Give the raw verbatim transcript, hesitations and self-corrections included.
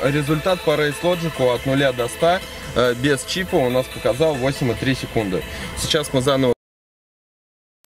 результат по Race Logic от нуля до ста без чипа у нас показал восемь и три секунды. Сейчас мы заново